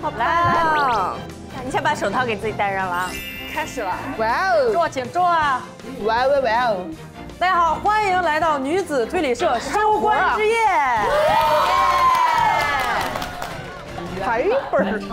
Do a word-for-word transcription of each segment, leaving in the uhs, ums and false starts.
来了，你先把手套给自己戴上了啊！ 开始了， 哇哦， 坐，请坐啊！ 哇哇哇哦！ 大家好，欢迎来到女子推理社收官之夜。 台本儿，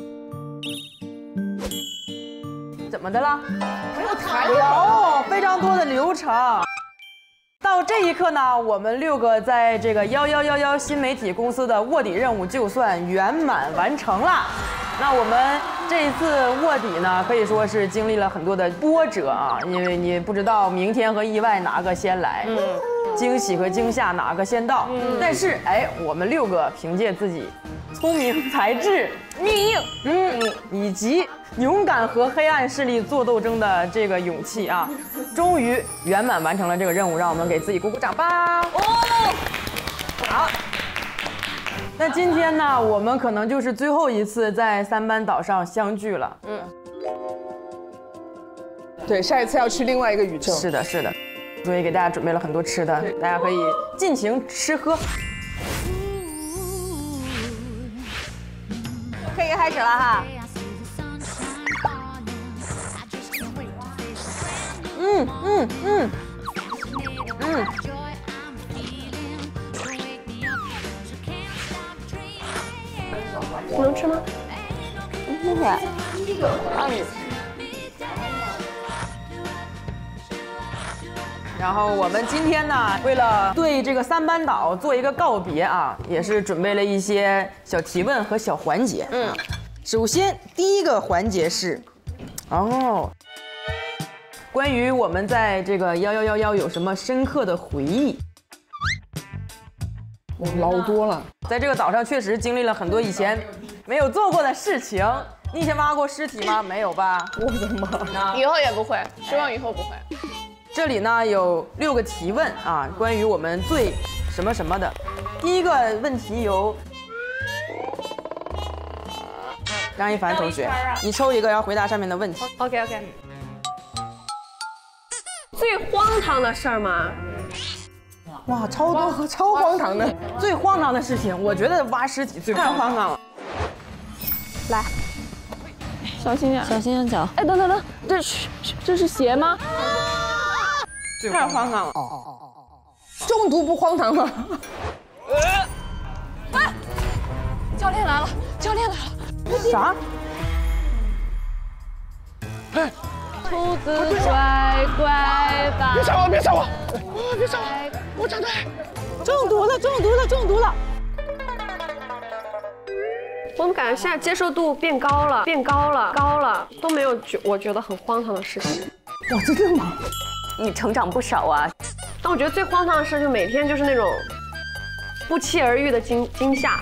怎么的了？ 没有台本有非常多的流程。到这一刻呢，我们六个在这个幺幺幺幺新媒体公司的卧底任务就算圆满完成了。那我们这一次卧底呢，可以说是经历了很多的波折啊，因为你不知道明天和意外哪个先来，嗯，惊喜和惊吓哪个先到。嗯，但是哎，我们六个凭借自己聪明才智、 命硬， 嗯，以及勇敢和黑暗势力做斗争的这个勇气啊，终于圆满完成了这个任务，让我们给自己鼓鼓掌吧！哦，好。那今天呢，我们可能就是最后一次在三班岛上相聚了。嗯， 对，下一次要去另外一个宇宙。 是的，是的，所以给大家准备了很多吃的，大家可以尽情吃喝。 可以开始了哈。 嗯嗯嗯嗯。 你能吃吗？谢谢。嗯。 然后我们今天呢，为了对这个三班岛做一个告别啊，也是准备了一些小提问和小环节。嗯，首先第一个环节是，哦，关于我们在这个幺幺幺幺有什么深刻的回忆？ 老多了， 在这个岛上确实经历了很多以前没有做过的事情。你以前挖过尸体吗？没有吧？ 我的妈！ 以后也不会，希望以后不会。 这里呢有六个提问啊，关于我们最什么什么的。第一个问题由张一凡同学，你抽一个要回答上面的问题。 OK OK。最荒唐的事儿吗？ 哇，超多超荒唐的， 最荒唐的事情，我觉得挖尸体最太荒唐了。 来，小心点， 小心点脚。 哎，等等等，这是这是鞋吗？ 太荒唐了。 中毒不荒唐吗？ 哎，教练来了，教练来了。 啥？ 哎， 兔子乖乖吧。 别杀我！别杀我！啊！别杀我！我长腿。 中毒了！中毒了！中毒了！ 我们感觉现在接受度变高了，变高了，高了，都没有觉我觉得很荒唐的事情。 哇，真的吗？ 你成长不少啊。 但我觉得最荒唐的事就每天就是那种不期而遇的惊惊吓。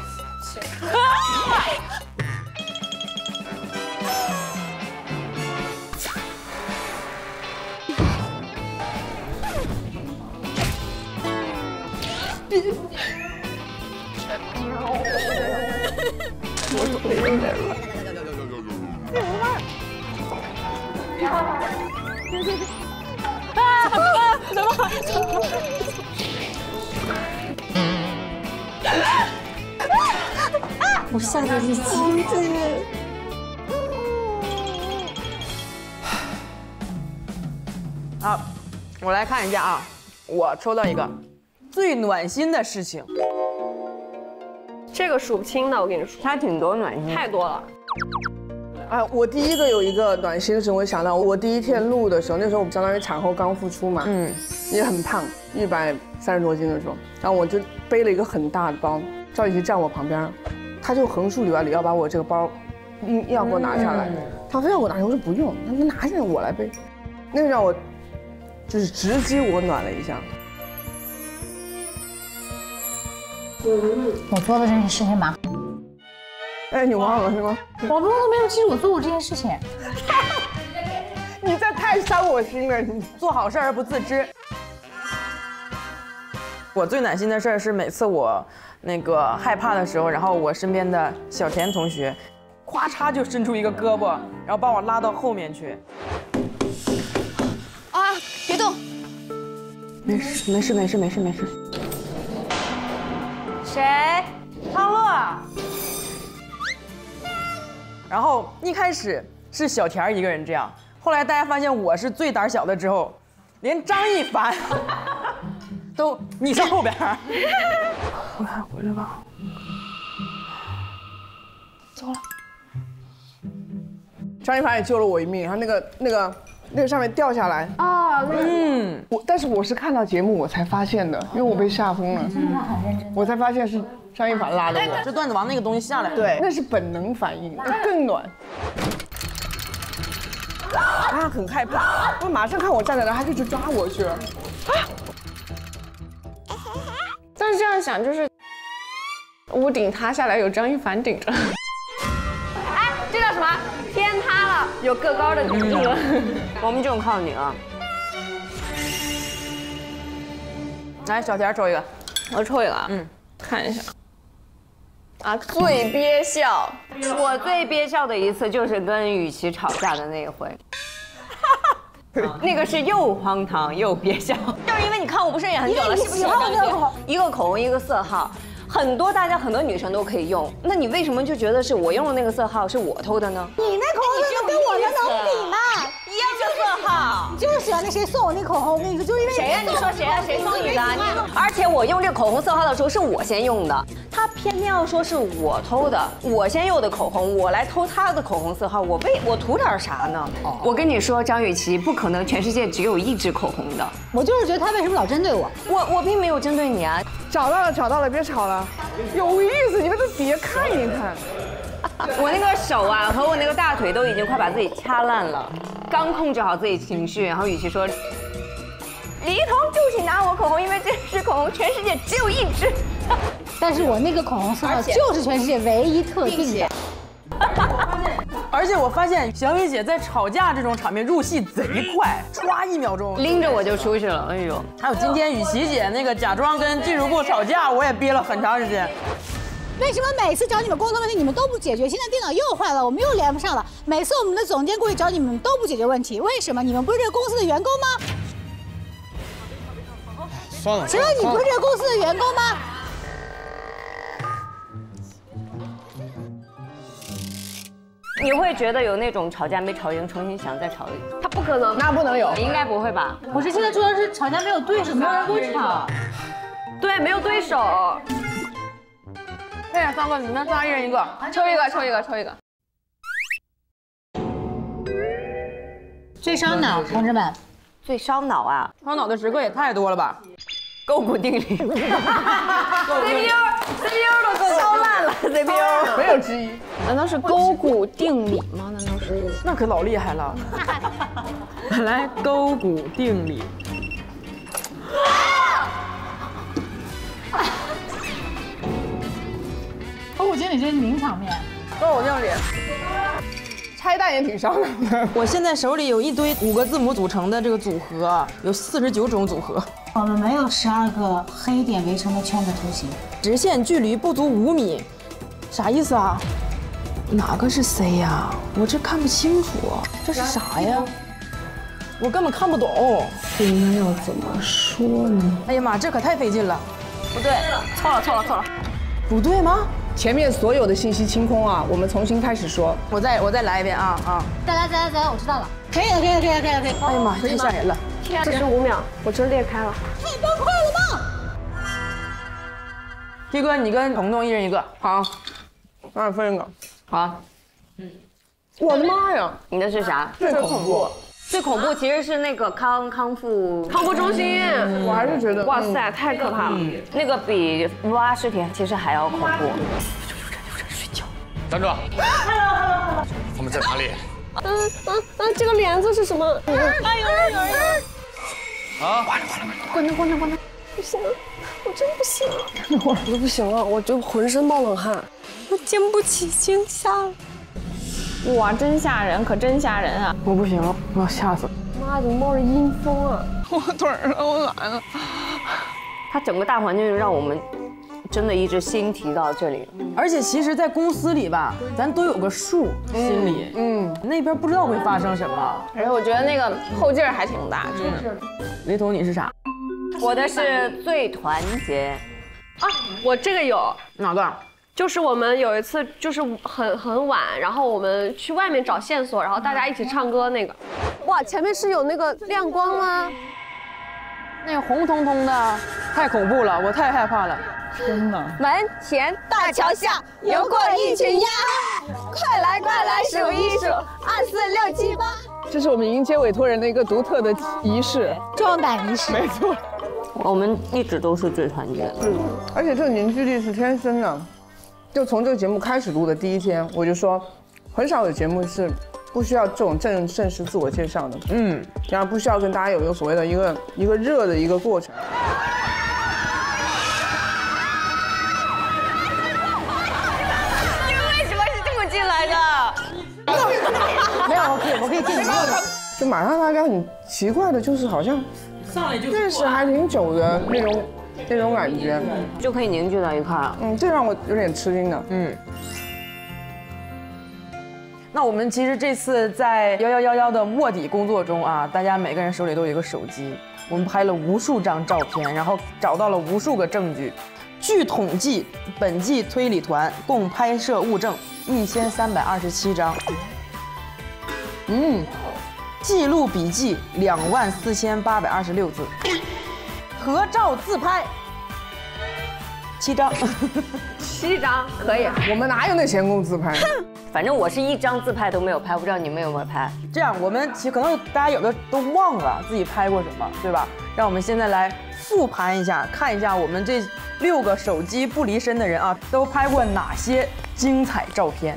我有点点了。 啊啊！怎么？ 我吓得一激灵。 好，我来看一下啊，我抽到一个最暖心的事情。 这个数不清的，我跟你说， 它挺多暖心， 太多了。 哎，我第一个有一个暖心的事，我想到我第一天录的时候，那时候我们相当于产后刚复出嘛，嗯，也很胖，一百三十多斤的时候，然后我就背了一个很大的包，赵雨琪站我旁边，他就横竖里外里要把我这个包硬要给我拿下来，嗯、他非要给我拿下来，我说不用，那拿下来我来背，那个让我就是直击我暖了一下。 我做的这件事情蛮…… 哎，你忘了是吗？ 我都没有记住我做过这件事情。 你这太伤我心了，你做好事而不自知。我最暖心的事儿是每次我那个害怕的时候，然后我身边的小田同学，咵嚓就伸出一个胳膊，然后把我拉到后面去。 啊，别动。 没事，没事，没事，没事，没事。谁？康乐。 然后一开始是小田一个人这样，后来大家发现我是最胆小的之后，连张一凡都你上后边。我还回来吧。走了。 张一凡也救了我一命，然后那个那个那个上面掉下来。 啊， 嗯， 我但是我是看到节目我才发现的，因为我被吓疯了。 真的很认真。 我才发现是张一凡拉的我。 是段子王那个东西下来。 对，那是本能反应，更暖。他很害怕，他马上看我站在那，他就去抓我去了。 但是这样想就是，屋顶塌下来有张一凡顶着。哎，这叫什么？天塌了，有个高的顶着。 我们就靠你了。 来，小田抽一个， 我抽一个啊，嗯，看一下。啊，最憋笑。 我最憋笑的一次就是跟雨琦吵架的那一回。那个是又荒唐又憋笑，就是因为你看我不顺眼很久了，是不是？一个口红一个色号，很多大家很多女生都可以用，那你为什么就觉得是我用的那个色号是我偷的呢？ 你那口红色跟我的能比吗？ 一样的色号， 你就是喜欢那谁送我那口红，我跟你说，就是因为谁呀？你说谁呀？谁送你的？你而且我用这个口红色号的时候是我先用的，他偏偏要说是我偷的，我先用的口红，我来偷他的口红色号，我为我图点啥呢？我跟你说，张雨绮不可能全世界只有一支口红的， 我就是觉得他为什么老针对我？ 我我并没有针对你啊。 找到了，找到了，别吵了，有意思，你们都别看一看。 我那个手啊和我那个大腿都已经快把自己掐烂了，刚控制好自己情绪，然后雨琦说，李一桐就是拿我口红，因为这支口红全世界只有一支。 但是我那个口红色号就是全世界唯一特定的。 而且我发现小雨姐在吵架这种场面入戏贼快，唰一秒钟拎着我就出去了。哎呦， 还有今天雨琦姐那个假装跟技术部吵架，我也憋了很长时间。 为什么每次找你们工作问题你们都不解决？现在电脑又坏了，我们又连不上了。每次我们的总监过去找你们都不解决问题，为什么？你们不是这个公司的员工吗？ 算了， 请问你不是这个公司的员工吗？ 你会觉得有那种吵架没吵赢，重新想再吵一次？ 他不可能， 那不能有， 应该不会吧？ 不是，现在主要是吵架没有对手，没有人跟我吵。 对，没有对手。 这样三个，你们仨一人一个， 抽一个，抽一个，抽一个。 最烧脑，同志们。 最烧脑啊！ 烧脑的时刻也太多了吧？ 勾股定理。C P U C P U 都烧烂了 ，C P U 没有之一。 难道是勾股定理吗？难道是？ 那可老厉害了。来，勾股定理。 勾股定理这是名场面。 勾股定理，拆弹也挺烧脑的。 我现在手里有一堆五个字母组成的这个组合，有四十九种组合。 我们没有十二个黑点围成的圈的图形。 直线距离不足五米，啥意思啊？哪个是 C 呀？我这看不清楚，这是啥呀？我根本看不懂。 应该要怎么说呢？ 哎呀妈，这可太费劲了。 不对，错了错了错了， 不对吗？ 前面所有的信息清空啊，我们重新开始说。 我再我再来一遍啊啊！ 再来再来再来，我知道了。可以了可以了可以了可以了可以了。 哎呀妈，太吓人了！ 天，四十五秒，我真裂开了。 太崩溃了吗？ T 哥，你跟彤彤一人一个。 好，咱俩分一个。 好。 嗯。我的妈呀！ 你的是啥？ 最恐怖。 最恐怖其实是那个康康复康复中心。 我还是觉得， 哇塞，太可怕了。 那个比挖尸体其实还要恐怖。有人有人睡觉。 站住！他们在哪里？ 嗯嗯嗯，这个帘子是什么？哎呦有人有人！ 啊！ 关灯关灯关灯！不行，我真不行，我都不行了，我就浑身冒冷汗，我经不起惊吓了。哇，真吓人，可真吓人啊！ 我不行了，我要吓死了。 妈，怎么冒着阴风啊？ 我腿儿都蓝了。 它整个大环境就让我们真的一直心提到这里。 而且其实，在公司里吧，咱都有个数，心里，嗯，那边不知道会发生什么。 而且我觉得那个后劲儿还挺大，真的。 雷彤，你是啥？ 我的是最团结。 啊，我这个有哪个？ 就是我们有一次就是很很晚，然后我们去外面找线索，然后大家一起唱歌那个。哇，前面是有那个亮光吗？ 那个红彤彤的，太恐怖了，我太害怕了。天哪！ 门前大桥下游过一群鸭，快来快来数一数，二四六七八。 这是我们迎接委托人的一个独特的仪式， 壮胆仪式。 没错。 我们一直都是最团结的。 嗯，而且这个凝聚力是天生的。就从这个节目开始录的第一天，我就说，很少有节目是不需要这种正正式自我介绍的，嗯，然后不需要跟大家有一个所谓的一个一个热的一个过程。 你们为什么是这么进来的？ 没有，我可以，我可以进去。 就马上大家很奇怪的，就是好像上来就认识还挺久的那种。那种感觉就可以凝聚到一块儿。 嗯，这让我有点吃惊的。 嗯。那我们其实这次在幺幺幺幺的卧底工作中啊，大家每个人手里都有一个手机，我们拍了无数张照片，然后找到了无数个证据。据统计，本季推理团共拍摄物证一千三百二十七张。嗯。记录笔记两万四千八百二十六字。合照自拍七张， 七张可以。 我们哪有那闲工自拍？ 反正我是一张自拍都没有拍，不知道你们有没有拍？ 这样，我们其实可能大家有的都忘了自己拍过什么，对吧？让我们现在来复盘一下，看一下我们这六个手机不离身的人啊，都拍过哪些精彩照片。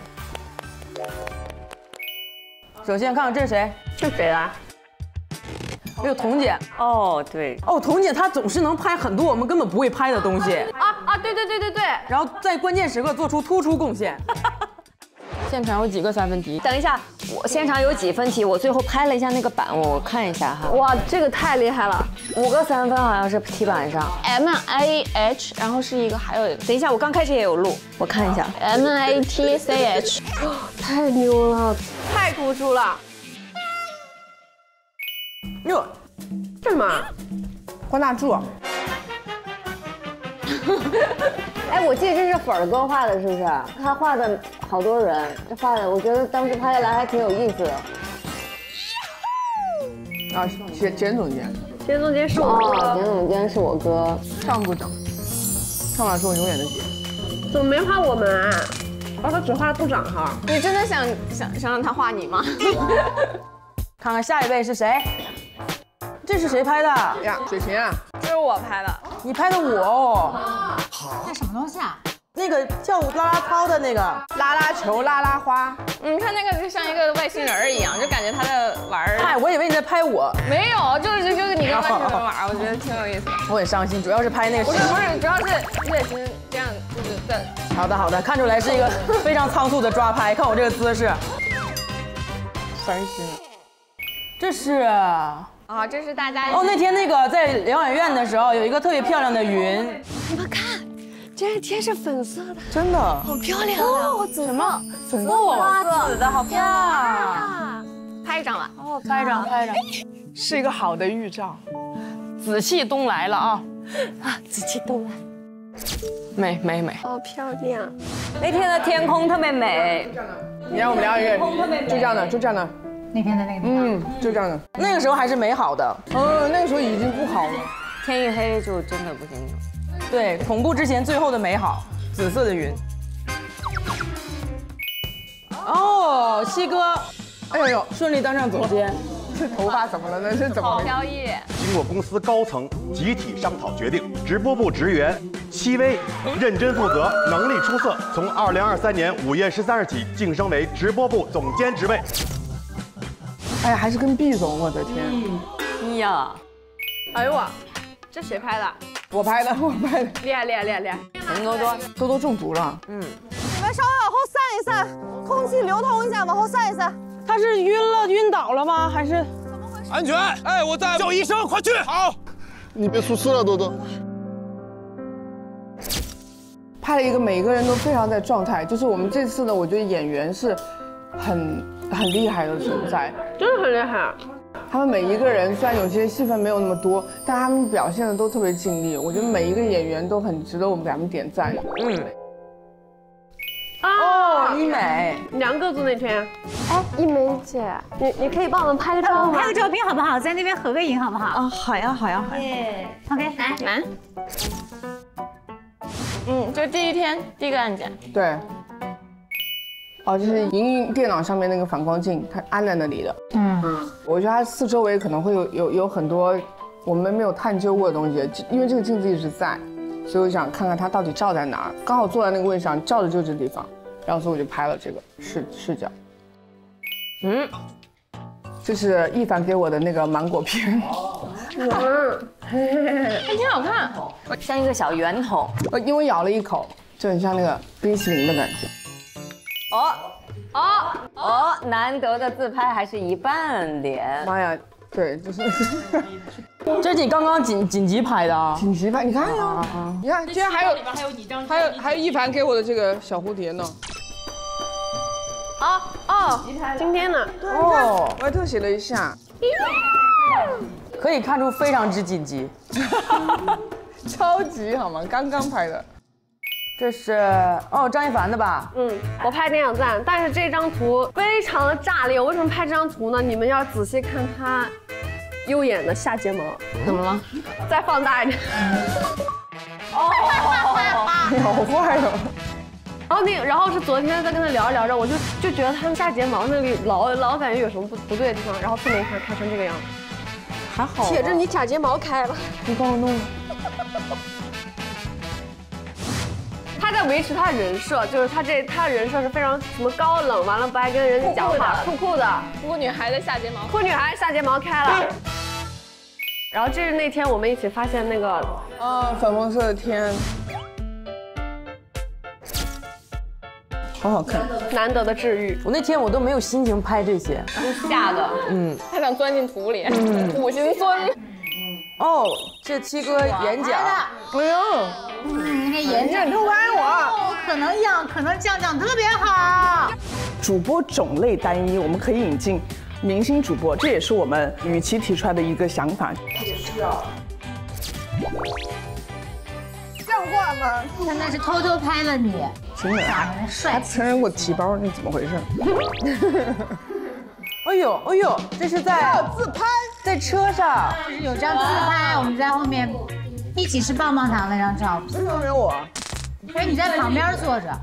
首先看看这是谁？ 这谁啊？ 还有童姐哦，对哦，童姐她总是能拍很多我们根本不会拍的东西啊啊，对对对对对， 然后在关键时刻做出突出贡献。现场有几个三分题？ 等一下，我现场有几分题，我最后拍了一下那个板，我看一下哈。 哇，这个太厉害了， 五个三分好像是题板上 M A H， 然后是一个还有一个， 等一下，我刚开始也有录，我看一下 M A T C H， 太牛了，太突出了。 哟， 这什么？ 关大柱。 哎，我记得这是粉儿哥画的，是不是？他画的好多人，这画的，我觉得当时拍下来还挺有意思的。 啊，简简总监， 简总监是我哥， 哦，简总监是我哥。 上部长，上来是我永远的姐。 怎么没画我们啊？哦，他只画了部长哈。 你真的想想想让他画你吗？ 看看下一位是谁？这是谁拍的呀？雪琴啊， 这是我拍的。 你拍的我哦。 这什么东西啊？ 那个跳舞拉拉操的那个， 拉拉球，拉拉花。 你看那个就像一个外星人一样，就感觉他在玩儿。 嗨，我以为你在拍我。 没有，就是就是你跟外星人玩儿，我觉得挺有意思的。 我很伤心，主要是拍那个。 不是不是，主要是月琴这样就是在。 好的好的，看出来是一个非常仓促的抓拍，看我这个姿势。 三星。 这是。 啊，这是大家哦，那天那个在疗养院的时候，有一个特别漂亮的云。 你们看，这天是粉色的， 真的， 好漂亮啊！ 哦，什么？ 粉色紫的，好漂亮。 拍一张吧。 哦，拍一张，拍一张。 是一个好的预兆。 紫气东来了啊！ 啊，紫气东来， 美美美， 好漂亮。 那天的天空特别美。 你让我们疗养院，就这样的，就这样的。 那边的那个地方， 嗯，就这样的。 那个时候还是美好的。 嗯，那个时候已经不好了。 天一黑就真的不行了。 对，恐怖之前最后的美好，紫色的云。哦，西哥，哎呦呦，顺利当上总监。 这头发怎么了呢？这怎么好了？ 飘逸。 经过公司高层集体商讨决定，直播部职员戚薇认真负责，能力出色，从二零二三年五月十三日起晋升为直播部总监职位。 哎呀，还是跟毕总，我的天！ 哎呀， 哎呦我，这谁拍的？ 我拍的，我拍的。 厉害厉害厉害厉害！ 陈多多， 多多中毒了。 嗯， 你们稍微往后散一散，空气流通一下，往后散一散。 他是晕了，晕倒了吗？还是？ 安全！哎，我在，叫医生，快去！好， 你别出事了，多多。 拍了一个每个人都非常在状态，就是我们这次的，我觉得演员是很很厉害的存在， 真的很厉害。 他们每一个人虽然有些戏份没有那么多，但他们表现的都特别尽力。我觉得每一个演员都很值得我们给他们点赞。嗯。 哦，医美， 梁各组那天。哎，一梅姐，你你可以帮我们拍个照吗？ 拍个照片好不好？在那边合个影好不好？ 啊，好呀，好呀，好呀。 OK， 来来。嗯，就第一天第一个案件。 对。哦，就是莹莹电脑上面那个反光镜，它安在那里的。嗯嗯，我觉得它四周围可能会有有有很多我们没有探究过的东西，因为这个镜子一直在，所以我想看看它到底照在哪儿。刚好坐在那个位置上，照的就是这地方，然后所以我就拍了这个视视角。嗯，这是一凡给我的那个芒果片。 嗯，还挺好看， 像一个小圆筒。 呃，因为咬了一口，就很像那个冰淇淋的感觉。 哦哦哦！难得的自拍还是一半脸。 妈呀，对，就是。 这是你刚刚紧紧急拍的啊？ 紧急拍，你看呀，你看，竟然还有里边还有你张，还有还有一凡给我的这个小蝴蝶呢。 哦哦，今天呢？ 哦，我还特写了一下。 可以看出非常之紧急。 超级好吗？刚刚拍的。 这是哦张一凡的吧？ 嗯，我拍点点赞，但是这张图非常的炸裂。我为什么拍这张图呢？你们要仔细看他右眼的下睫毛。 怎么了？ 再放大一点。 哦，你好坏哦。 然后那个，然后是昨天在跟他聊着聊着，我就就觉得他下睫毛那里老老感觉有什么不不对的地方，然后侧面一看，开成这个样子。 还好。 铁子，你假睫毛开了， 你帮我弄。 他在维持他的人设，就是他这他的人设是非常什么高冷，完了不爱跟人讲话，酷酷的酷女孩的下睫毛， 酷女孩下睫毛开了。然后这是那天我们一起发现那个啊粉红色的天，好好看， 难得的治愈。 我那天我都没有心情拍这些， 吓的， 嗯， 他想钻进土里，五行孙。 哦，这七哥演讲， 哎呦。 嗯，那个眼镜都拍我， 可能样可能酱酱特别好。 主播种类单一，我们可以引进明星主播，这也是我们与其提出来的一个想法。也是要像话吗？ 他那是偷偷拍了你， 真的， 帅。 他承认我提包，那怎么回事？ 哎呦哎呦，这是在自拍， 在车上， 有张自拍，我们在后面。一起吃棒棒糖那张照片， 为什么没有我？ 哎，你在旁边坐着。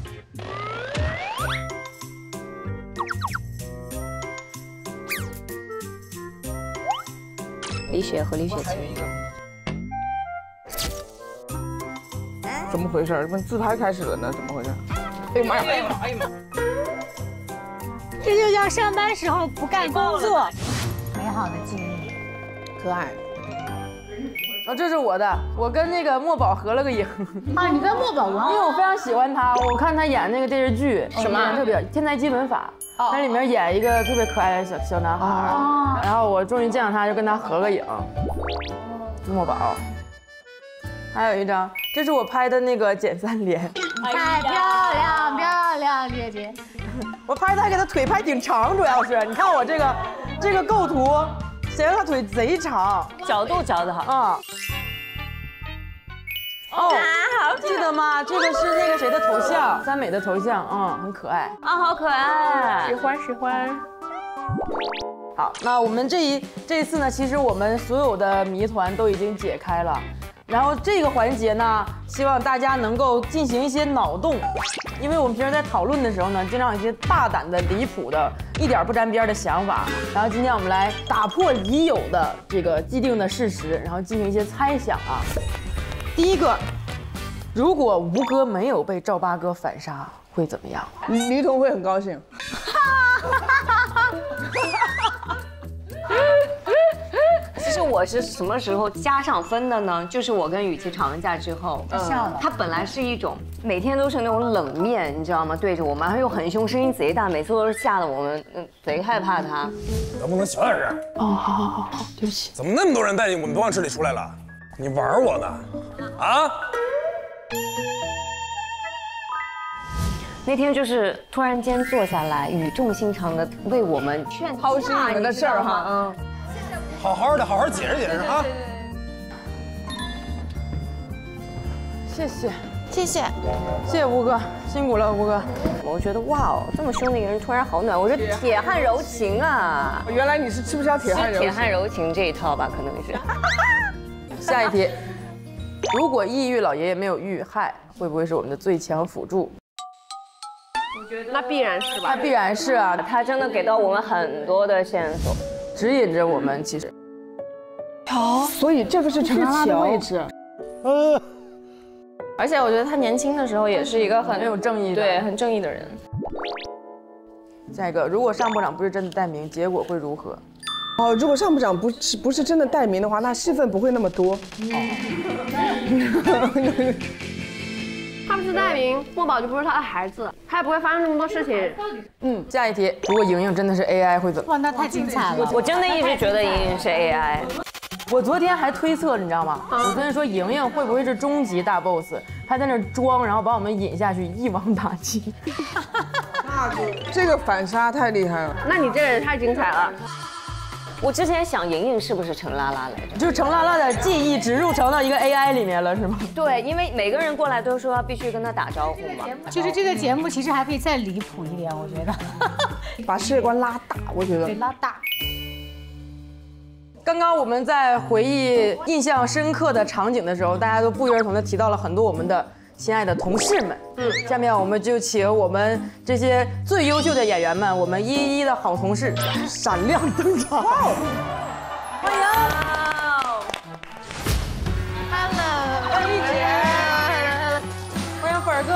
李雪和李雪琴。 怎么回事？怎么自拍开始了呢？怎么回事？哎呀妈呀！哎呀妈！哎呀妈！ 这就叫上班时候不干工作，美好的记忆， 可爱。 哦，这是我的，我跟那个墨宝合了个影。 啊，你跟墨宝玩？ 因为我非常喜欢他，我看他演那个电视剧，什么特别《天才基本法》，那里面演一个特别可爱的小小男孩，然后我终于见到他，就跟他合个影。墨宝，还有一张，这是我拍的那个简三连， 太漂亮漂亮姐姐， 我拍他给他腿拍挺长，主要是你看我这个这个构图。显得他腿贼长， 角度找得好啊！哦，记得吗？这个是那个谁的头像，三美的头像，嗯，很可爱啊，好可爱， 喜欢喜欢。 好，那我们这一这一次呢，其实我们所有的谜团都已经解开了。然后这个环节呢，希望大家能够进行一些脑洞，因为我们平时在讨论的时候呢，经常有一些大胆的、离谱的、一点不沾边的想法。然后今天我们来打破已有的这个既定的事实，然后进行一些猜想啊。第一个，如果吴哥没有被赵八哥反杀，会怎么样？ 黎彤会很高兴。 其实我是什么时候加上分的呢？就是我跟雨琦吵完架之后， 嗯， 他本来是一种每天都是那种冷面，你知道吗？对着我们，又很凶，声音贼大，每次都是吓得我们贼害怕他。 能不能小点声？ 哦，好好好好，对不起。 怎么那么多人带进我们办公室里出来了？你玩我呢？啊？ 那天就是突然间坐下来，语重心长的为我们劝抛弃你们的事儿哈，嗯。 好好的，好好解释解释啊！ 谢谢， 谢谢谢， 谢谢吴哥，辛苦了吴哥。 我觉得哇哦，这么凶的一个人突然好暖，我说铁汉柔情啊。 原来你是吃不消铁汉柔情？ 铁汉柔情这一套吧，可能是。 下一题，如果抑郁老爷爷没有遇害，会不会是我们的最强辅助？ 那必然是吧？ 那必然是啊， 他真的给到我们很多的线索， 指引着我们。其实， 桥，所以这个是陈拉拉的位置。 呃，而且我觉得他年轻的时候也是一个很很有正义的， 对，很正义的人。 下一个，如果上部长不是真的代名，结果会如何？ 哦，如果上部长不是不是真的代名的话，那戏份不会那么多。 他不是代名，墨宝就不是他的孩子，他也不会发生这么多事情。 嗯，下一题，如果莹莹真的是 A I 会怎么？ 哇，那太精彩了！ 我真的一直觉得莹莹是 A I。 我昨天还推测，你知道吗？我昨天说莹莹会不会是终极大 boss， 她在那装，然后把我们引下去，一网打尽。 这个反杀太厉害了。 那你这人太精彩了。 我之前想莹莹是不是程拉拉来着？ 就是程拉拉的记忆植入成到一个 A I 里面了，是吗？ 对，因为每个人过来都说必须跟他打招呼嘛。 就是这个节目其实还可以再离谱一点，我觉得。 把世界观拉大，我觉得。 对，拉大。 刚刚我们在回忆印象深刻的场景的时候，大家都不约而同的提到了很多我们的亲爱的同事们。嗯，下面我们就请我们这些最优秀的演员们，我们一一的好同事闪亮登场。欢迎 ，Hello， 欢迎丽姐，欢迎粉儿哥，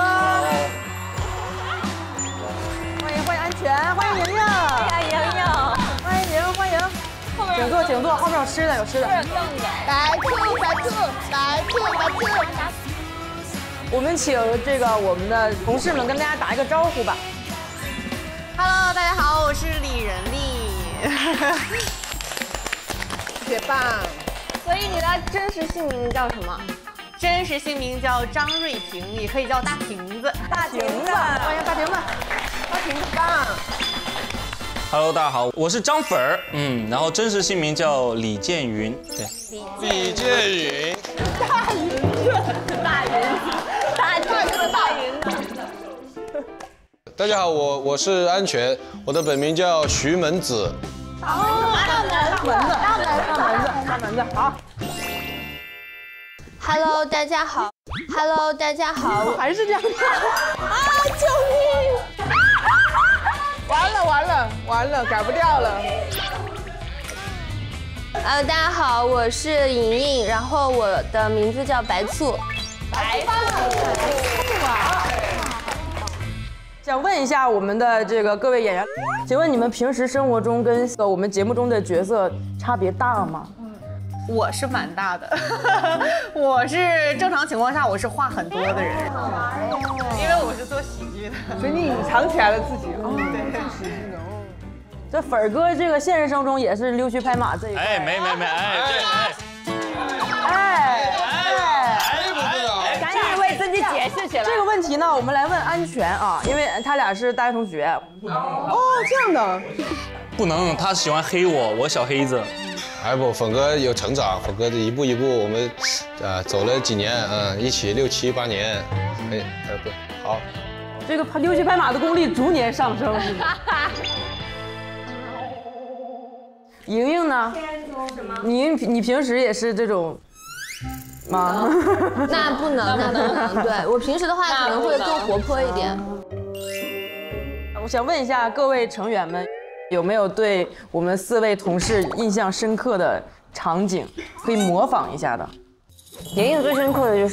欢迎欢迎安全，欢迎莹莹， 欢迎莹莹， 欢迎莹，欢迎。请坐，请坐，后面有吃的，有吃的。 白兔，白兔，白兔，白兔。 我们请这个我们的同事们跟大家打一个招呼吧。 Hello， 大家好，我是李仁丽。 铁棒。 所以你的真实姓名叫什么？真实姓名叫张瑞婷，也可以叫大亭子。 大亭子，欢迎大亭子，大亭子棒。 Hello， 大家好，我是张粉儿，嗯，然后真实姓名叫李建云，对， 李建云， 大云子，大云子，大云子，大云子。 大家好，我我是安全，我的本名叫徐门子。 哦，大门子，大门子，大门子，大门子，好。 Hello， 大家好。Hello， 大家好。 还是这样的。 啊！救命！ 完了完了完了，改不掉了。 呃，大家好，我是莹莹，然后我的名字叫白醋。 白醋啊！想问一下我们的这个各位演员，请问你们平时生活中跟我们节目中的角色差别大吗？ 我是蛮大的，我是正常情况下我是话很多的人，因为我是做喜剧的， 所以你隐藏起来了自己。哦， 对， 喜剧的。 这粉儿哥这个现实生活中也是溜须拍马这一块。 哎，没没没，哎， 哎哎哎，赶紧为自己解释起来。 这个问题呢，我们来问安全啊，因为他俩是大学同学。 哦，这样的。 不能，他喜欢黑我，我小黑子。 哎不，粉哥有成长，粉哥一步一步，我们呃走了几年，嗯，一起六七八年，哎呃不好， 这个溜须拍马的功力逐年上升。莹莹呢？你你平时也是这种吗？ 那不能，那不能。对我平时的话可能会更活泼一点。 我想问一下各位成员们。有没有对我们四位同事印象深刻的场景，可以模仿一下的？ 莹莹最深刻的就是，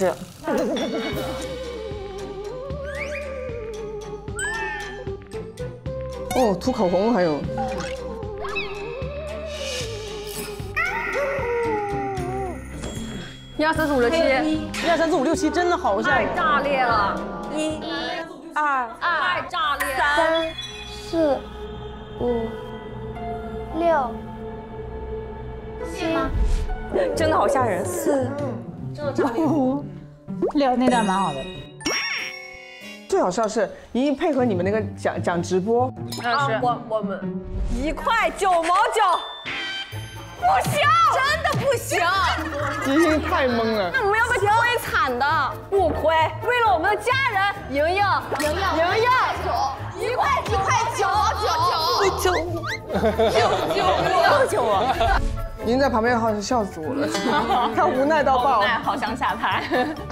哦，涂口红还有。 一二三四五六七， 一二三四五六七真的好吓人， 太炸裂了！一、二、二，炸裂！三、四。五、六、七， 真的好吓人。 四，真的差五、六，那段蛮好的。 最好笑是莹莹配合你们那个讲讲直播。 啊，我我们一块九毛九。 不行，真的不行。 吉星太懵了。 那我们要被亏惨的，不亏。为了我们的家人，莹莹，莹莹，莹莹，九一块九块九九九九九九我。 您在旁边好像笑死我了，他无奈到爆， 好想下台。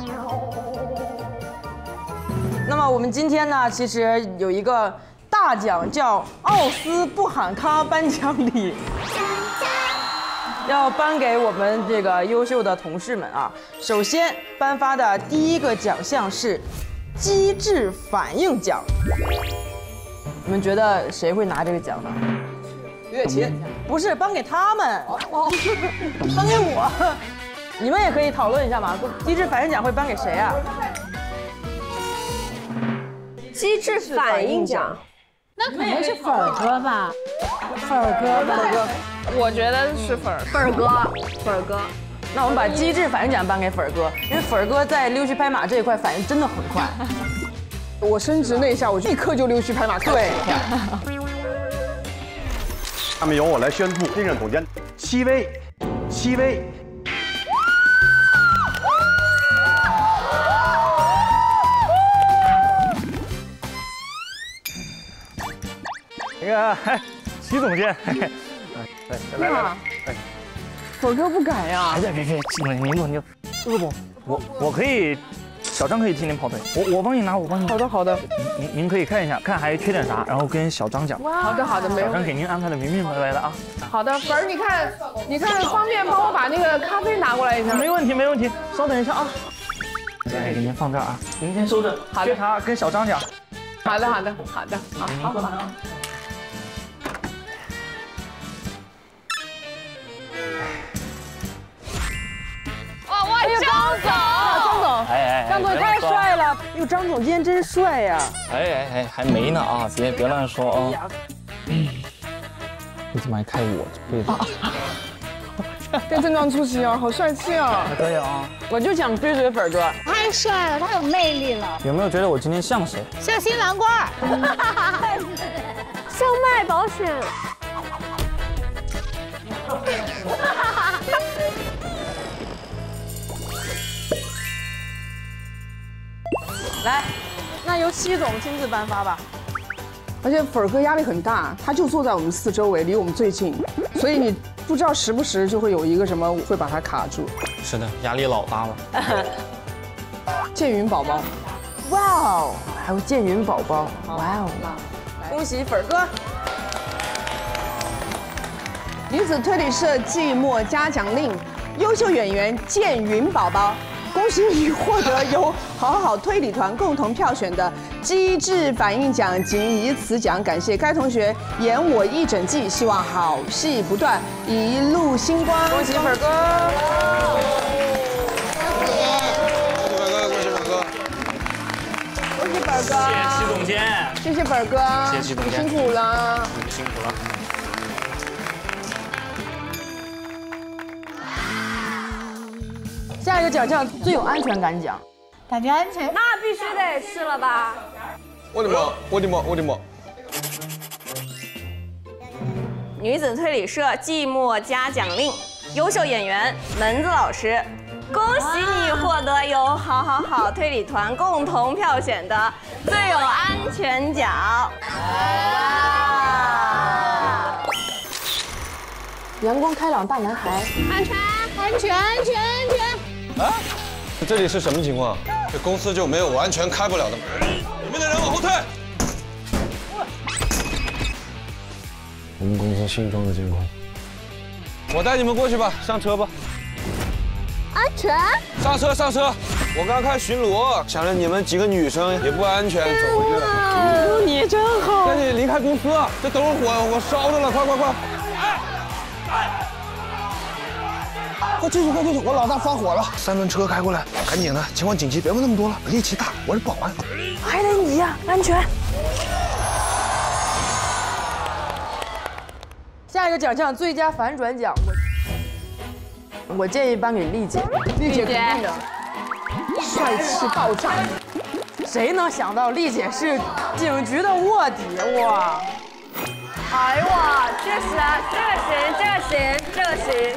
那么我们今天呢，其实有一个大奖叫奥斯布罕卡颁奖礼，要颁给我们这个优秀的同事们啊。首先颁发的第一个奖项是机智反应奖，你们觉得谁会拿这个奖呢？ 岳琴， 不是颁给他们，哦，颁给我。你们也可以讨论一下嘛，机智反应奖会颁给谁啊？ 机智反应奖， 那可能是粉儿哥吧，粉儿哥吧， 粉儿哥， 我觉得是粉儿粉儿哥，粉儿哥。 那我们把机智反应奖颁给粉儿哥，因为粉儿哥在溜须拍马这一块反应真的很快。 我升职那一下，我立刻就溜须拍马。对。 下面由我来宣布新任总监戚薇，戚薇。 那个，齐总监，来来来，来， 粉哥不敢呀！ 哎呀，别别，齐总监您坐，您坐，不不，我我可以，小张可以替您跑腿，我我帮你拿，我帮你拿。 好的好的， 您您可以看一下，看还缺点啥，然后跟小张讲。 好的好的，没有。 小张给您安排的明明白白的啊。 好的，粉儿，你看，你看方便帮我把那个咖啡拿过来一下。 没问题没问题，稍等一下啊。来，给您放这儿啊，您先收着。好的，缺啥跟小张讲。 好的好的好的，好好好。 哇，张总， 张总， 哎哎， 张总太帅了！哎呦，张总今天真帅呀！ 哎哎哎，还没呢啊，别别乱说啊。嗯，你怎么还开我这辈子？ 跟正常出席啊，好帅气啊！ 可以啊， 我就想追随粉哥， 太帅了，太有魅力了。 有没有觉得我今天像谁？ 像新郎官， 像卖保险。 来，那由戚总亲自颁发吧。 而且粉儿哥压力很大，他就坐在我们四周围，离我们最近，所以你不知道时不时就会有一个什么会把他卡住。 是的，压力老大了。 剑云宝宝， 哇哦，还有剑云宝宝，哇哦，恭喜粉哥！ 女子推理社季末嘉奖令，优秀演员剑云宝宝。恭喜你获得由好好推理团共同票选的机智反应奖，仅以此奖感谢该同学演我一整季，希望好戏不断，一路星光。 恭喜粉哥！ 恭喜粉哥！ 谢谢戚总监， 谢谢粉哥， 谢谢戚总监， 辛苦了， 辛苦了。 下一个奖项最有安全感奖， 感觉安全， 那必须得是了吧？ 我的妈！我的妈！我的妈！ 女子推理社季末嘉奖令，优秀演员门子老师，恭喜你获得由好好好推理团共同票选的最有安全奖。 阳光开朗大男孩， 安全，安全，安全，安全。 啊，这里是什么情况？这公司就没有完全开不了的门？里面的人往后退。 我们公司新装的监控， 我带你们过去吧，上车吧。 安全？ 上车，上车！我刚开巡逻，想着你们几个女生也不安全，走回去了。 有你真好。 赶紧离开公司，这等会儿火我烧着了，快快快！快进去，快进去！我老大发火了，三轮车开过来，赶紧的，情况紧急，别问那么多了，力气大，我是保安。 还得你呀，安全。下一个奖项最佳反转奖，我我建议颁给丽姐， 丽姐肯定的，帅气爆炸。 谁能想到丽姐是警局的卧底哇？ 哎哇，这个是这个行，这个行，这个行。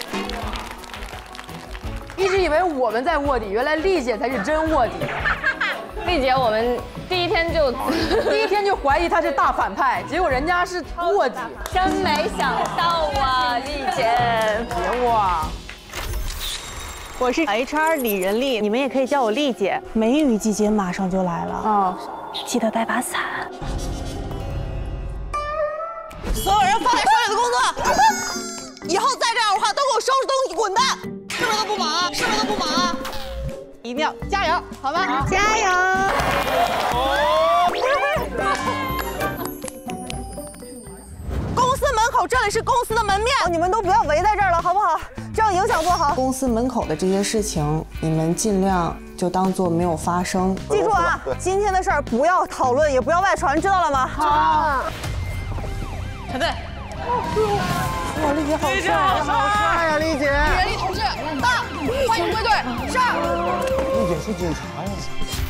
一直以为我们在卧底，原来丽姐才是真卧底。 丽姐，我们第一天就第一天就怀疑她是大反派，结果人家是卧底， 真没想到啊，丽姐。 别哇！ 我是 H R 李仁丽，你们也可以叫我丽姐。梅雨季节马上就来了啊，记得带把伞。 所有人放下手里的工作，以后再这样的话，都给我收拾东西滚蛋！是不是都不忙啊？是不是都不忙啊？ 一定要加油，好吗？ 加油！公司门口，这里是公司的门面，你们都不要围在这儿了，好不好？这样影响不好。 公司门口的这些事情，你们尽量就当做没有发生。 记住啊，今天的事儿不要讨论，也不要外传，知道了吗？好。 陈队。 哇，丽姐好帅，好帅呀，丽姐！李仁丽同志，到，欢迎归队，上。 丽姐是警察呀。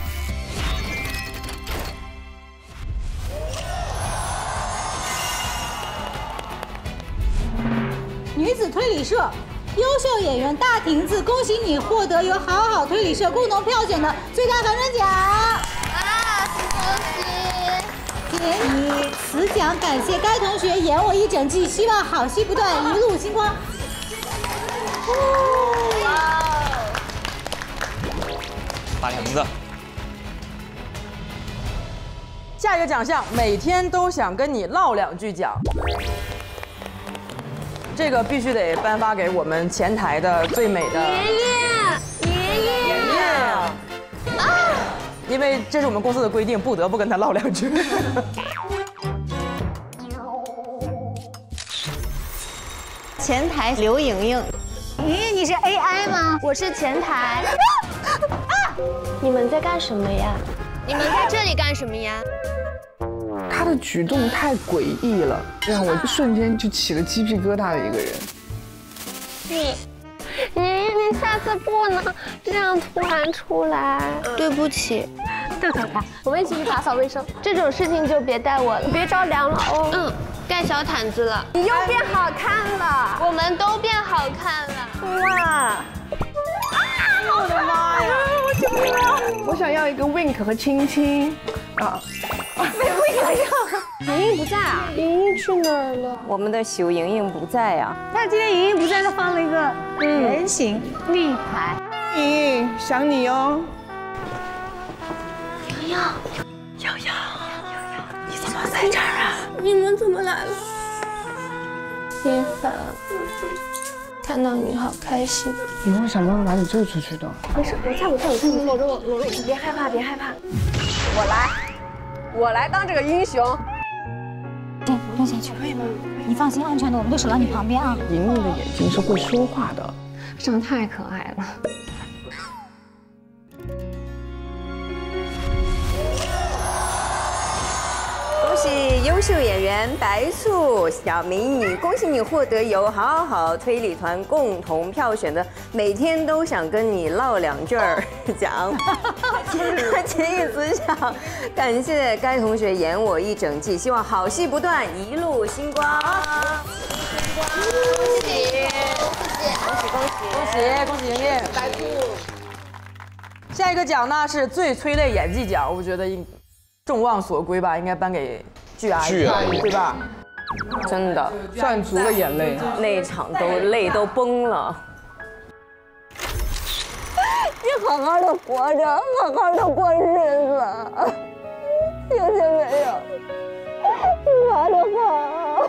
女子推理社优秀演员大亭子，恭喜你获得由好好推理社共同票选的最佳反转奖。啊，恭喜！给予此奖，感谢该同学演我一整季，希望好戏不断，一路星光。 哇！大亭子。 下一个奖项，每天都想跟你唠两句奖。这个必须得颁发给我们前台的最美的爷爷，爷爷， 爷爷啊！因为这是我们公司的规定，不得不跟他唠两句。 前台刘莹莹， 咦，你是 A I 吗？ 我是前台。你们在干什么呀？你们在这里干什么呀？ 他的举动太诡异了，让我瞬间就起了鸡皮疙瘩的一个人。 你，爷爷，你下次不能这样突然出来。对不起。豆豆他，我们一起去打扫卫生。这种事情就别带我了，别着凉了哦。嗯，盖小毯子了。你又变好看了，我们都变好看了。哇！ 我的妈呀！我救命啊！我想要一个 wink 和亲亲啊。 没不想要。 莹莹不在啊？莹莹去哪儿了？ 我们的秀莹莹不在呀。 但今天莹莹不在，她放了一个圆形立牌。 莹莹想你哦。 瑶瑶， 瑶瑶，瑶瑶，你怎么在这儿啊？ 你们怎么来了？别烦，看到你好开心。 以后想办法把你救出去的。 没事，我在，我在，我在，你搂着我，搂着我，别害怕，别害怕。 我来。我来当这个英雄。 对，不用下去，可以吗？你放心，安全的，我们都守到你旁边啊。 莹莹的眼睛是会说话的， 长得太可爱了。 恭喜优秀演员白素小美女，恭喜你获得由好好推理团共同票选的每天都想跟你唠两句儿奖。仅以此奖，感谢该同学演我一整季，希望好戏不断，一路星光。恭喜，恭喜，恭喜，恭喜，恭喜莹莹，白素。下一个奖呢是最催泪演技奖，我觉得应众望所归吧，应该颁给巨阿姨，对吧？ 真的赚足了眼泪， 那场都泪都崩了。 你好好的活着，好好的过日子，听见没有？妈的好，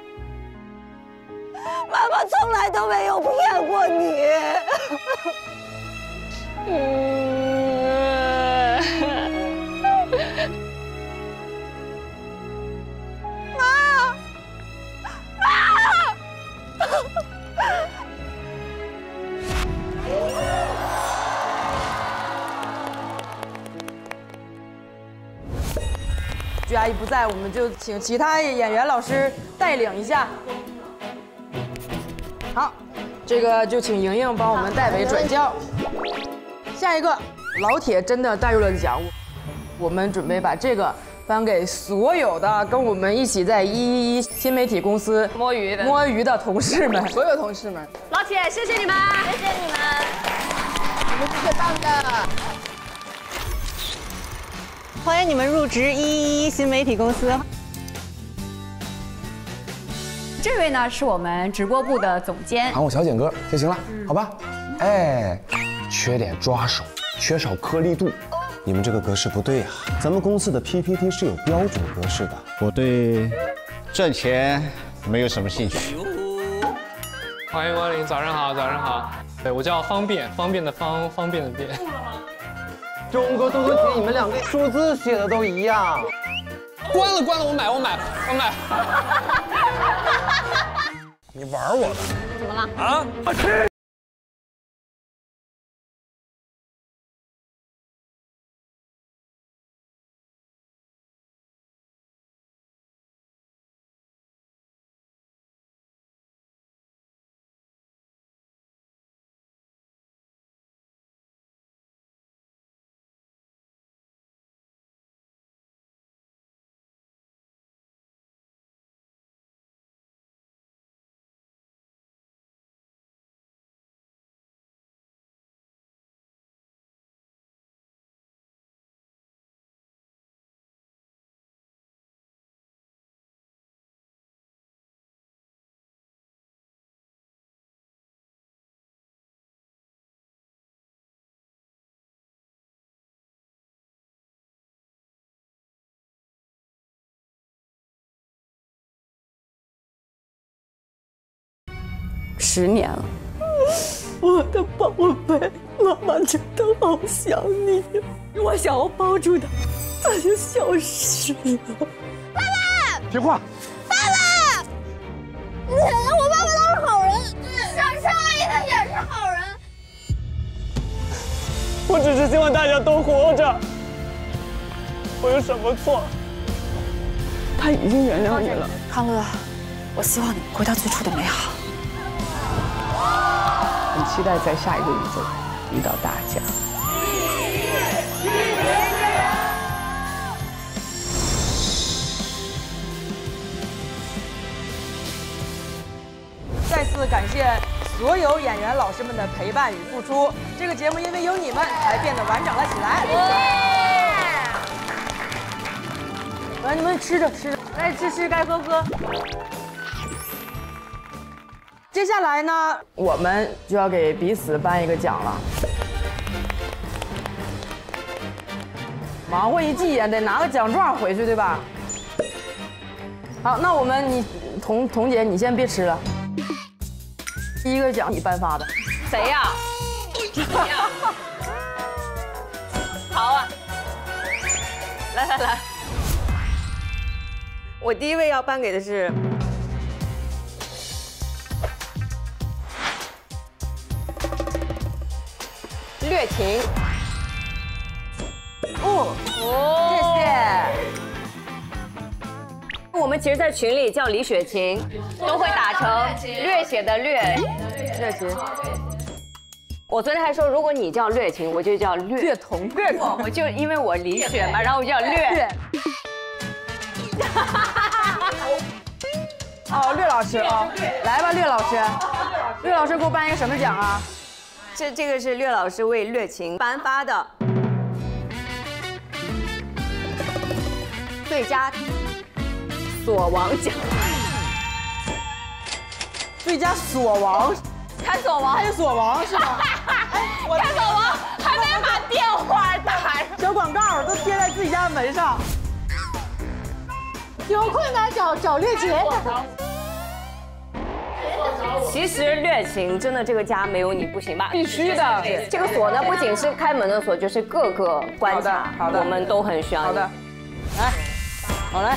妈妈从来都没有骗过你。妈，妈。 巨阿姨不在，我们就请其他演员老师带领一下。好，这个就请莹莹帮我们代为转交。下一个，老铁真的带入了奖，我们准备把这个颁给所有的跟我们一起在一一一新媒体公司摸鱼的摸鱼的同事们， 所有同事们， 老铁，谢谢你们， 谢谢你们， 你们是最棒的。 欢迎你们入职一一一新媒体公司。 这位呢是我们直播部的总监， 喊我小简哥就行了，好吧？哎，缺点抓手，缺少颗粒度。你们这个格式不对呀、啊，咱们公司的 P P T 是有标准格式的。 我对赚钱没有什么兴趣。 欢迎光临，早上好，早上好。对，我叫方便，方便的方，方便的便。 中国动作题，你们两个数字写的都一样。 关了，关了，我买，我买，我买。 你玩我呢？ 怎么了？ 啊！我去！ 十年了， 我的宝贝，妈妈真的好想你，我想要抱住他，他就消失了。 爸爸， 听话。 爸爸，我爸爸都是好人，上上阿姨她也是好人。 我只是希望大家都活着，我有什么错？ 他已经原谅你了， 康乐，我希望你回到最初的美好。 很期待在下一个宇宙遇到大家。 再次感谢所有演员老师们的陪伴与付出，这个节目因为有你们才变得完整了起来。来，你们吃着吃着，该吃吃该喝喝。接下来呢，我们就要给彼此颁一个奖了。忙活一季也得拿个奖状回去，对吧？好，那我们你童童姐，你先别吃了。第一个奖你颁发的， 谁呀？谁呀？好啊，来来来，我第一位要颁给的是。略情，哦哦，谢谢。我们其实，在群里叫李雪琴，都会打成略写的略，略情。我昨天还说，如果你叫略情，我就叫略略同， 略同，我就因为我李雪嘛，然后我就叫略。 哦，略老师啊，来吧，略老师，略老师给我颁一个什么奖啊？ 这这个是略老师为略情颁发的最佳锁王奖。 最佳锁王， 看锁王， 还有锁王是吗？ 看锁王还没把电话打上， 小广告都贴在自己家门上。 有困难找找略情。 其实略情真的这个家没有你不行吧？ 必须的。 这个锁呢，不仅是开门的锁，就是各个关卡， 好的， 我们都很需要。 好的，来，好来。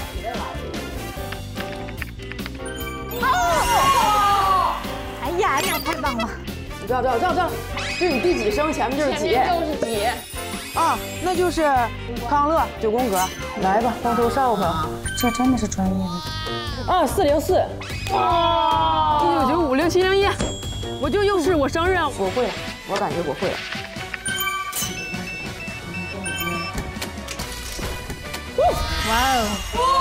哦！哎呀，那太棒了！ 你知道，知道，知道，知道，就是你第几声，前面就是几， 前面就是几啊，那就是康乐九宫格。来吧，当头哨吧。 这真的是专业的。 啊，四零四。哇！一九九五零七零一，我就又是我生日，我会了，我感觉我会了。 哇哦！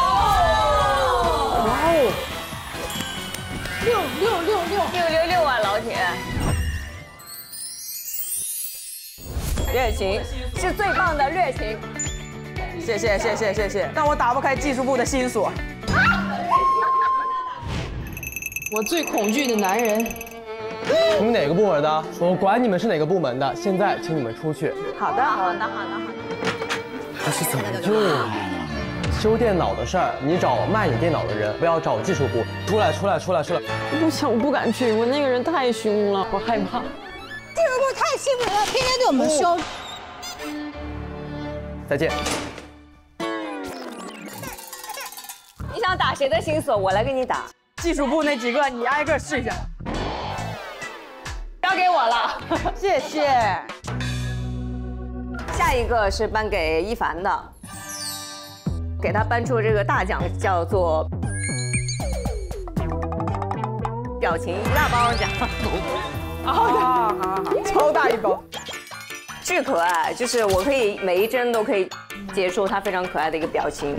哇哦！六六六六六六六啊，老铁！略琴是最棒的略琴。 谢谢谢谢谢谢，但我打不开技术部的心锁。我最恐惧的男人。 你们哪个部门的？我管你们是哪个部门的。现在请你们出去。 好的好的好的好的。 这是怎么又来了？修电脑的事儿，你找卖你电脑的人，不要找技术部。出来出来出来出来！ 我不想，我不敢去，我那个人太凶了，我害怕。 技术部太欺负人了，天天对我们凶。 再见。 你想打谁的心锁？我来给你打。 技术部那几个，你挨个试一下。 交给我了， 谢谢。 下一个是颁给一凡的，给他颁出这个大奖，叫做表情一大包奖。 好好好好，超大一包， 巨可爱，就是我可以每一帧都可以截出他非常可爱的一个表情。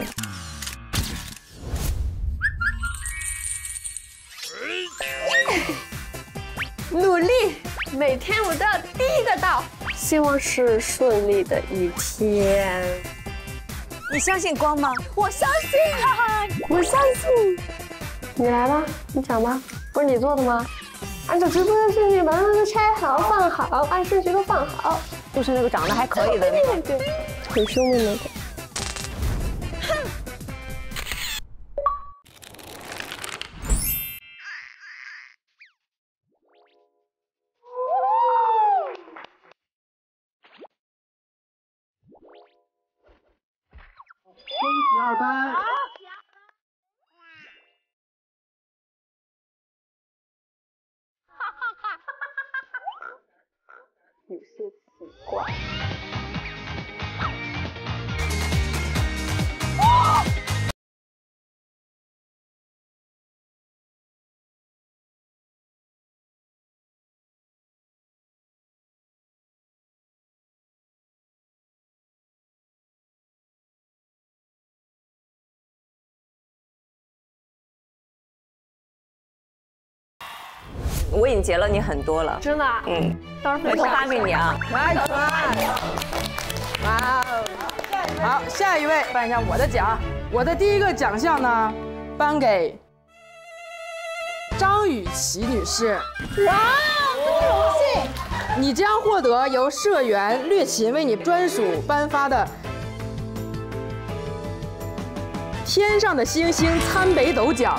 努力，每天我都要第一个到。希望是顺利的一天。 你相信光吗？ 我相信，哈哈，我相信。你来吧，你讲吧，不是你做的吗？按照直播的顺序把它们都拆好放好，按顺序都放好。 就是那个长得还可以的那个， 对，很凶的那个。 恭喜二班！ 有些奇怪。 我已经截了你很多了， 真的？ 嗯， 到时候回头发给你啊。 来，哇哦！好，下一位颁一下我的奖。我的第一个奖项呢，颁给张雨绮女士。 哇，这么荣幸！ 你将获得由社员略琴为你专属颁发的天上的星星参北斗奖。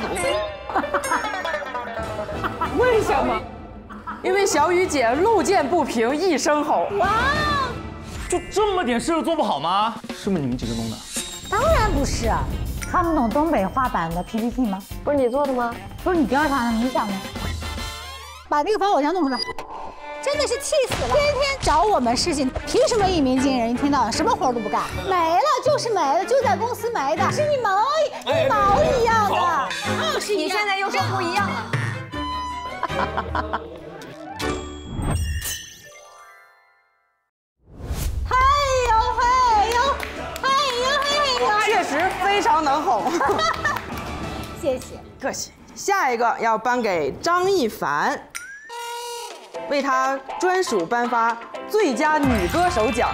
为什么？因为小雨姐路见不平一声吼。哇！ 就这么点事都做不好吗？是不是你们几个弄的？ 当然不是，看不懂东北话版的 P P T 吗？ 不是你做的吗？ 不是你调查的，你讲的。把那个防火墙弄出来，真的是气死了！天天找我们事情，凭什么一鸣惊人？一天到晚什么活都不干，没了就是没了，就在公司没的，是一毛一毛一样的。 就是你现在又说不一样了。 嘿呦嘿呦，嘿呦嘿呦， 确实非常能哄。 谢谢， 客气。下一个要颁给张一凡，为她专属颁发最佳女歌手奖。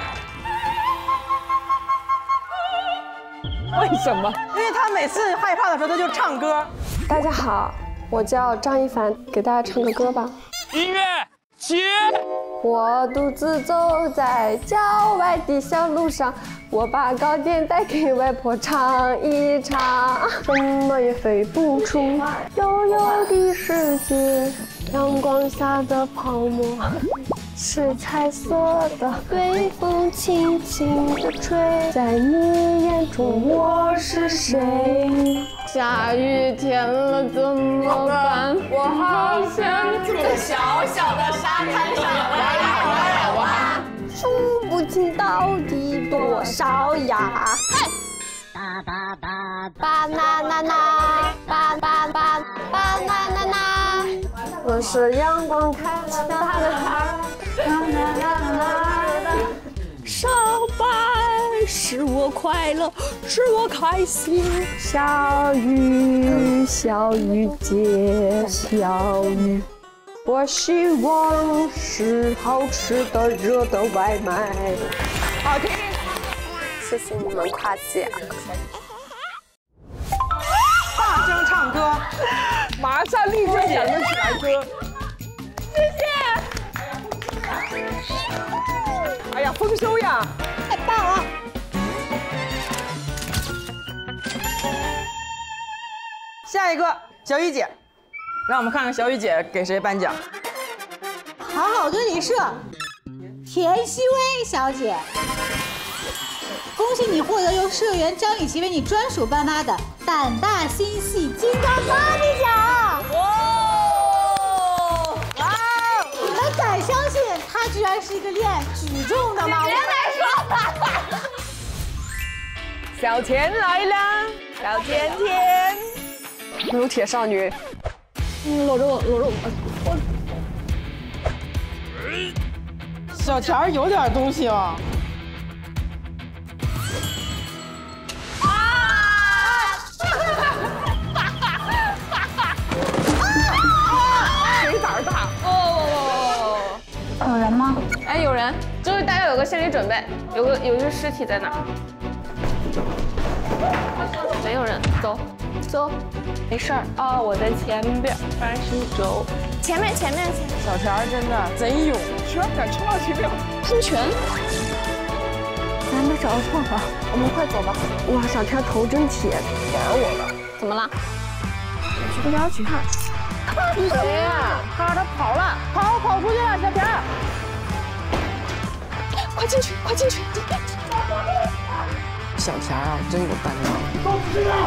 为什么？因为她每次害怕的时候，她就唱歌。 大家好，我叫张一凡，给大家唱个歌吧。 音乐起。 我独自走在郊外的小路上，我把糕点带给外婆尝一尝。什么也飞不出悠悠的世界，阳光下的泡沫是彩色的，微风轻轻地吹，在你眼中我是谁？下雨天了怎么办？我好想在小小的沙滩上玩呀玩呀，数不清到底多少呀！巴巴巴巴啦啦啦，巴巴巴巴啦啦啦，我是阳光开大的海，啦啦啦啦啦，上班使我快乐，使我开心。小雨，小雨姐，小雨。我希望是好吃的热的外卖。好听，谢谢你们夸奖。 大声唱歌， 马上立刻想得起来歌。 谢谢。 哎呀，丰收呀！ 太棒了！ 下一个小雨姐，让我们看看小雨姐给谁颁奖。 好好推理社，田曦薇小姐，恭喜你获得由社员张雨绮为你专属颁发的胆大心细金刚芭比奖。哇！哇！你们敢相信她居然是一个练举重的吗？ 别再说了。 小钱来了，小甜甜。如铁少女， 嗯，搂着我，搂着我，我。 小钱儿有点东西啊。 谁胆儿大？ 哦， 有人吗？ 哎，有人，就是大家有个心理准备，有个有一个尸体在哪？没有人，走。走，没事儿啊，我在前边，翻身走，前面前面前面。 小钱儿真的贼勇， 居然敢冲到前面， 喷泉。咱没找错吧？我们快走吧。哇，小天头真铁，玩我了。怎么了？我去跟大家去看。 谁呀？他他跑了，跑跑出去了，小钱儿。 快进去，快进去！ 小钱儿啊，真有担当。 都知道。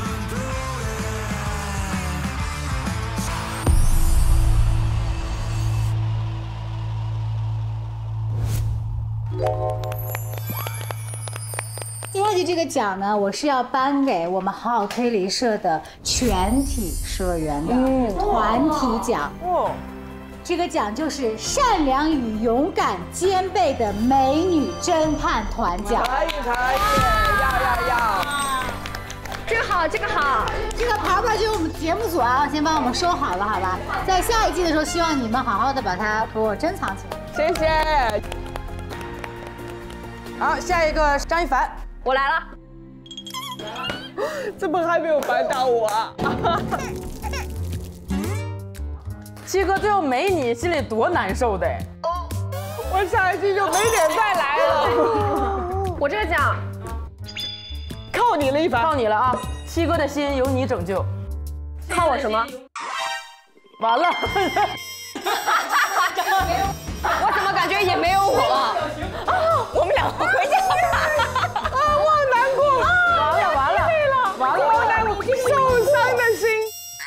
今天的这个奖呢，我是要颁给我们好好推理社的全体社员的团体奖。哦，这个奖就是善良与勇敢兼备的美女侦探团奖。 可以可以，要要要。 这个好，这个好， 这个牌牌就是我们节目组啊，先帮我们收好了，好吧？在下一季的时候，希望你们好好的把它给我珍藏起来。谢谢。 好，下一个张一凡。 我来了， 怎么还没有颁到我啊？ 七哥最后没你，心里多难受的。 我下一季就没脸再来了。 我这个奖靠你了，一凡， 靠你了啊！七哥的心由你拯救。 靠我什么？ 完了。 我怎么感觉也没有我？啊，我们两个回家吧。 啊，我好难过。 完了完了完了， 我难过，受伤的心。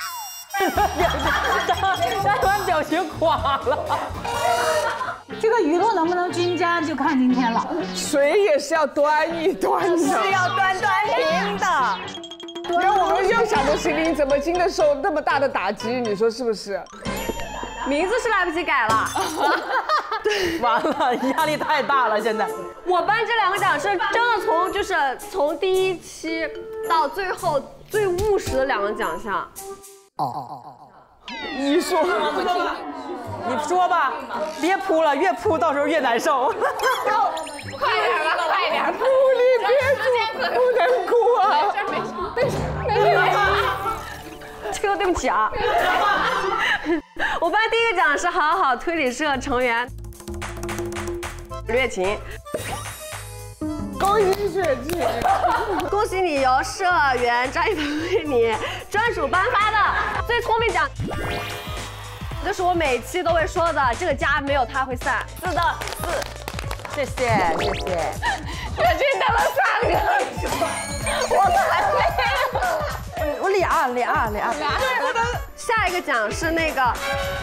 张一凡表情垮了。 这个娱乐能不能均沾，就看今天了。 水也是要端一端的， 是要端端平的。 连我们幼小的心灵怎么经得受那么大的打击？你说是不是？ 名字是来不及改了， 完了，压力太大了。现在我颁这两个奖是真的从就是从第一期到最后最务实的两个奖项。 哦哦哦哦，你说，你说吧，别扑了，越扑到时候越难受。 快点吧，快点！ 扑你别哭，不能哭啊！ 没事没事没事没事。这个对不起啊。我颁第一个奖是好好推理社成员略琴， 恭喜雪晴， 恭喜你由社员张一凡为你专属颁发的最聪明奖，这是我每期都会说的，这个家没有它会散。是的，是， 谢谢谢谢。 雪晴得了三个，我们还没有， 我俩俩俩俩。 下一个奖是那个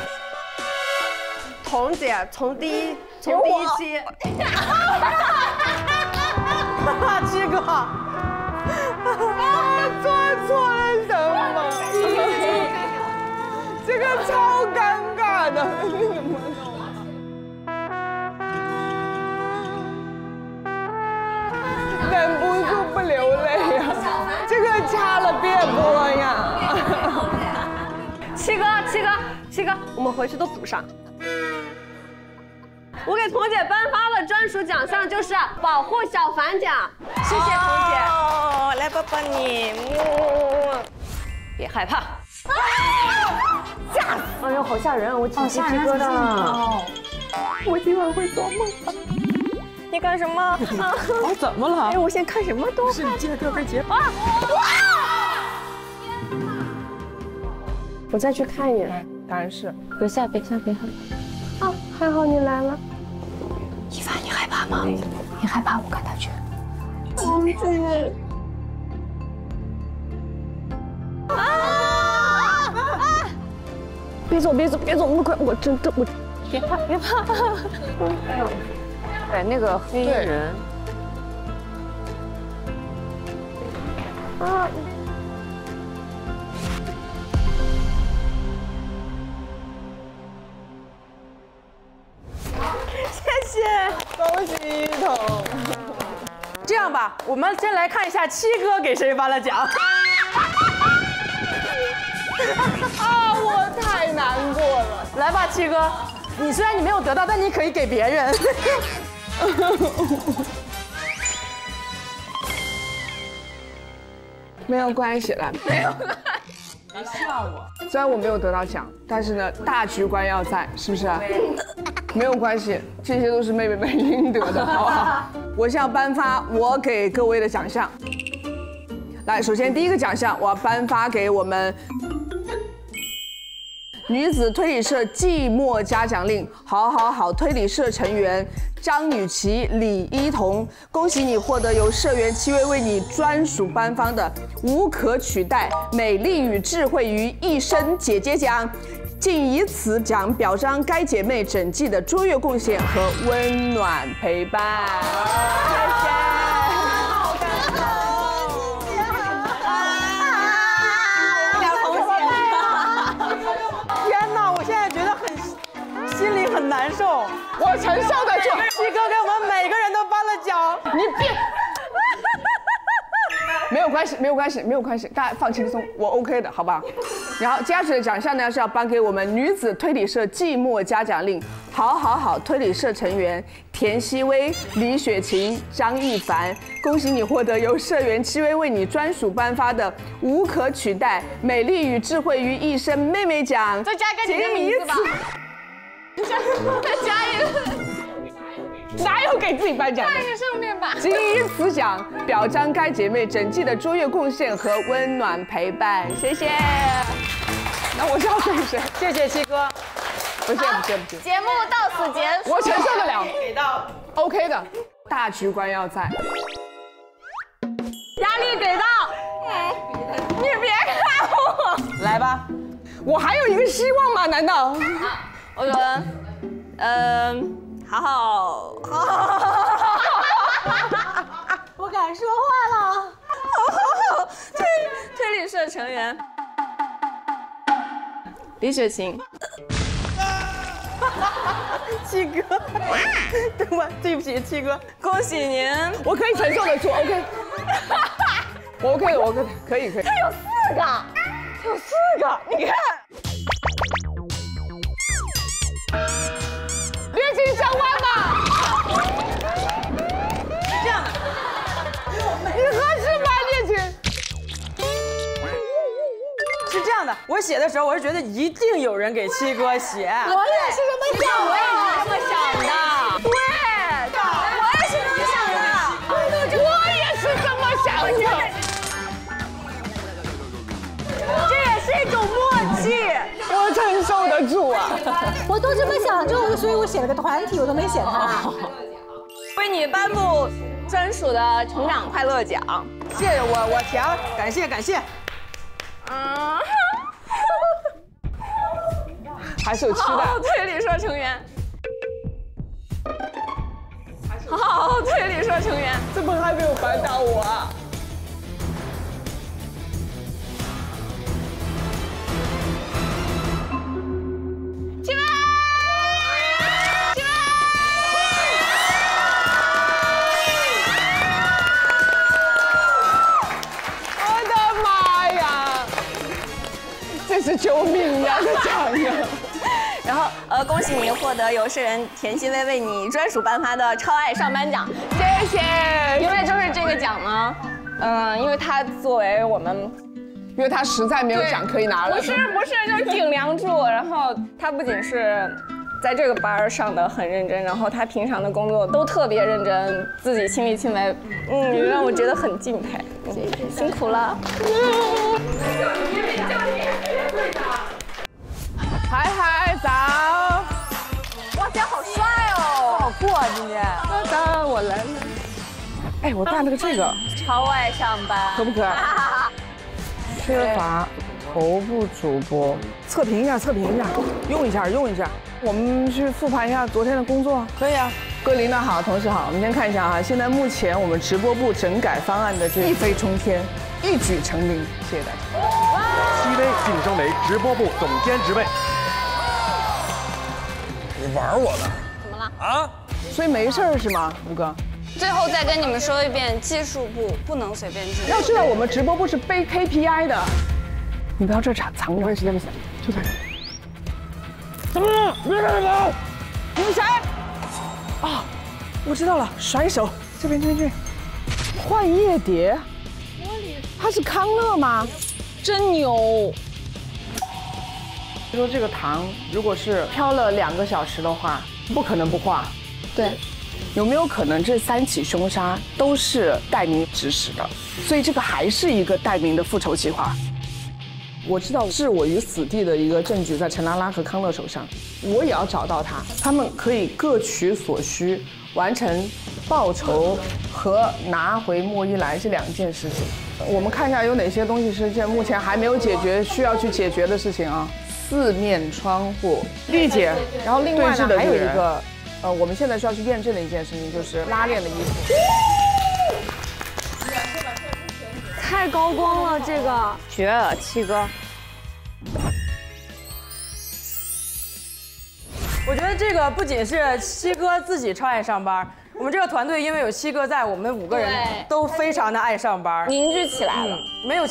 彤姐，从第一从第一期， 七哥， 做错了什么？这个超尴尬的。 忍不住不流泪呀、啊！这个掐了别播呀！ 七哥，七哥，七哥，我们回去都补上。我给彤姐颁发了专属奖项，就是保护小凡奖，谢谢彤姐。 哦，来抱抱你，别害怕。吓死！哎呦，好吓人啊！我起鸡皮疙瘩。我今晚会做梦的。你干什么？啊， 怎么了？ 哎，我现在看什么都是你接这根结。 啊！我再去看一眼。 当然是。 别吓，别吓，别害怕。啊，还好你来了。 一凡，你害怕吗？你害怕，我跟他去。 我去。啊啊！别走，别走，别走那么快！我真的，我别怕，别怕。哎呦， 对，那个黑人。 啊。 谢谢，恭喜一彤。这样吧，我们先来看一下七哥给谁颁了奖。 啊，我太难过了。 来吧，七哥，你虽然你没有得到，但你可以给别人。 没有关系了，没有。别笑我。虽然我没有得到奖，但是呢，大局观要在，是不是？没有关系，这些都是妹妹们应得的，好不好？我现在颁发我给各位的奖项。来，首先第一个奖项，我要颁发给我们女子推理社季末嘉奖令，好好好推理社成员张雨绮、李一彤，恭喜你获得由社员戚薇为你专属颁发的无可取代美丽与智慧于一身姐姐奖。仅以此奖表彰该姐妹整季的卓越贡献和温暖陪伴。谢谢。好感动，谢谢。 两同学。天哪，我现在觉得很心里很难受。 我承受得住。 七哥给我们每个人都颁了奖， 你别。没有关系，没有关系，没有关系，大家放轻松，我 OK 的，好不好？然后接下去的奖项呢是要颁给我们女子推理社季末嘉奖令，好好好推理社成员田曦薇、李雪琴、张一凡，恭喜你获得由社员戚薇为你专属颁发的无可取代美丽与智慧于一身妹妹奖。 再加个你的名字吧。再加一个。 哪有给自己颁奖的？ 看一个上面吧。 仅以此奖表彰该姐妹整季的卓越贡献和温暖陪伴，谢谢。那我是要给谁？ 谢谢七哥。 不谢不谢不谢。 节目到此结束。 我承受得了。 给到 OK 的，大局观要在。 压力给到。你别看我。 来吧， 我还有一个希望吗？难道？ 我觉得，嗯。好好好好好， 我敢说话了。 好好好，推推理社成员李雪琴， 七哥，对吧？对不起，七哥， 恭喜您， 我可以承受得住 ，OK。我 OK 的，我 OK 的，可以可以。 他有四个，有四个，你看。 恋情相关吧， 是这样的， 你合适吗？恋情是这样的，我写的时候我是觉得一定有人给七哥写， 我也是这么想的， 我也是这么想的， 对， 我也是这么想的， 我也是这么想的， 这也是一种默契， 我承受得住啊。 我都这么想，就所以我写了个团体，我都没写他。 为你颁布专属的成长快乐奖， 谢谢我我填了，感谢感谢。 嗯， 还是有期待。 好，推理社成员，好，推理社成员， 怎么还没有颁到我啊？ 七妹，七妹， 是救命呀，这奖呀！ 然后呃，恭喜你获得由世人甜心微为你专属颁发的超爱上班奖，谢谢。因为就是这个奖呢，嗯，因为它作为我们， 因为他实在没有奖可以拿了。 不是不是，就是顶梁柱。然后他不仅是在这个班上的很认真，然后他平常的工作都特别认真，自己亲力亲为，嗯，让我觉得很敬佩。谢谢，辛苦了。 嗨嗨，早！ 哇，今天好帅哦， 好酷啊，今天。 早早，我来了。哎，我戴了个这个， 超爱上班， 可不可？缺乏头部主播，测评一下，测评一下，用一下，用一下。我们去复盘一下昨天的工作，可以啊。各位领导好，同事好，我们先看一下哈，现在目前我们直播部整改方案的这一飞冲天，一举成名，谢谢大家。 戚薇晋升为直播部总监职位。 你玩我呢？ 怎么了？ 啊？ 所以没事儿是吗，吴哥？ 最后再跟你们说一遍，技术部不能随便进。 要知道我们直播部是背 K P I 的，你不要这藏藏着。我也是这么想，就在这。怎么了？别让他跑！你们谁？啊，我知道了，甩手这边这边这边。换液碟？他是康乐吗？真牛！说这个糖如果是飘了两个小时的话，不可能不化。对。有没有可能这三起凶杀都是戴明指使的？所以这个还是一个戴明的复仇计划。我知道置我于死地的一个证据在陈拉拉和康乐手上，我也要找到他，他们可以各取所需，完成报仇和拿回莫伊莱这两件事情。我们看一下有哪些东西是现在目前还没有解决，需要去解决的事情啊。四面窗户，丽姐，然后另外呢还有一个。呃，我们现在需要去验证的一件事情就是拉链的衣服， 太高光了，这个绝了，七哥。 我觉得这个不仅是七哥自己超爱上班，我们这个团队因为有七哥在，我们五个人都非常的爱上班， 凝聚起来了， 嗯、没有。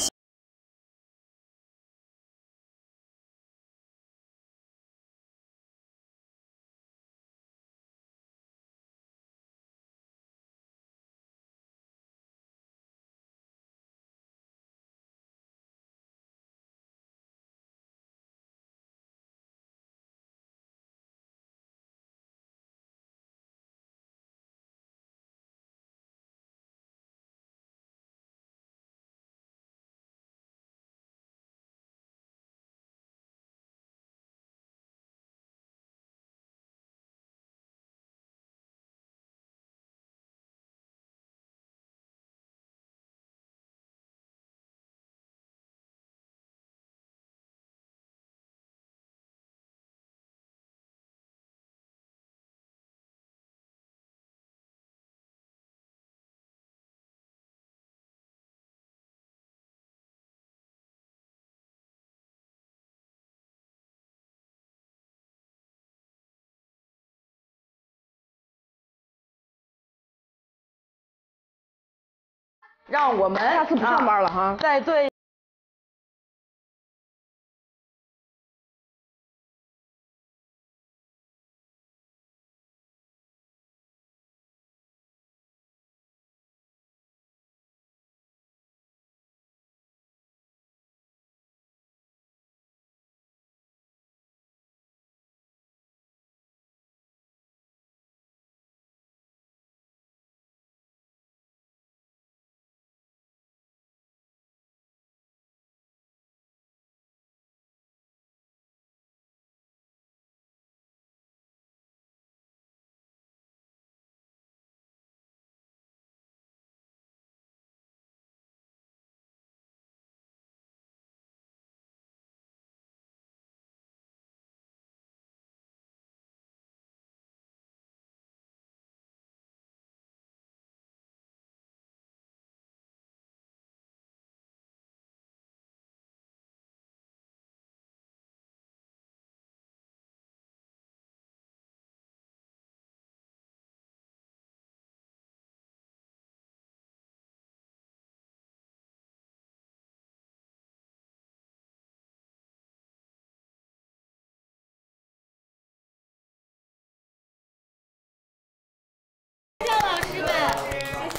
让我们下次不上班了哈， 再对。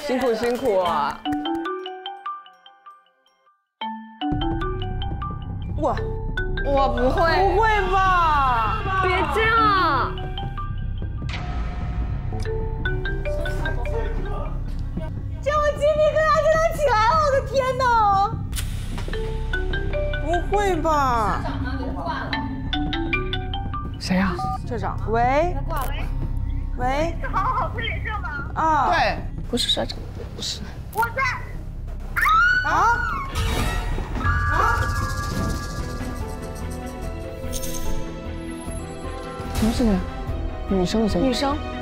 辛苦辛苦啊！ 哇， 我不会， 不会吧？ 别这样！ 这我鸡皮疙瘩真的起来了，我的天哪！ 不会吧？ 社长呢？给他挂了。 谁呀？ 社长，喂。 给他挂了。 喂。 是好好推理社吗？ 啊。 对， 不是社长，不是。 我在。 啊？啊？ 什么事情？女生谁？ 女生。